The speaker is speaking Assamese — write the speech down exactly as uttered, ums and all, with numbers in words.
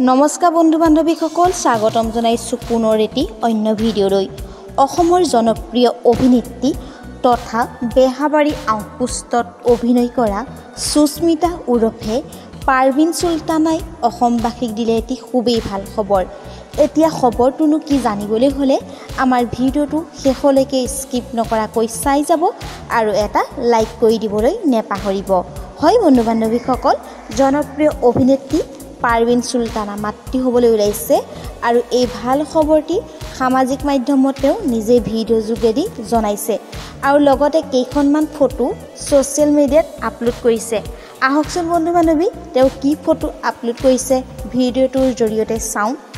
নমস্কাৰ বন্ধু বান্ধৱীসকল, স্বাগতম জনাইছোঁ পুনৰ এটি অন্য ভিডিঅ'লৈ। অসমৰ জনপ্ৰিয় অভিনেত্ৰী তথা বেহাবাৰী আউটপোষ্টত অভিনয় কৰা susmita ওৰফে পাৰভিন সুলতানাই অসমবাসীক দিলে এটি খুবেই ভাল খবৰ। এতিয়া খবৰটোনো কি জানিবলৈ হ'লে আমাৰ ভিডিঅ'টো শেষলৈকে স্কিপ নকৰাকৈ চাই যাব আৰু এটা লাইক কৰি দিবলৈ নেপাহৰিব। হয় বন্ধু বান্ধৱীসকল, জনপ্ৰিয় অভিনেত্ৰী পাৰভিন সুলতানা মাতৃ হ'বলৈ ওলাইছে আৰু এই ভাল খবৰটি সামাজিক মাধ্যমতেও নিজে ভিডিঅ' যোগেদি জনাইছে আৰু লগতে কেইখনমান ফটো ছ'চিয়েল মিডিয়াত আপলোড কৰিছে। আহকচোন বন্ধু বান্ধৱী, তেওঁ কি ফটো আপলোড কৰিছে ভিডিঅ'টোৰ জৰিয়তে চাওঁ।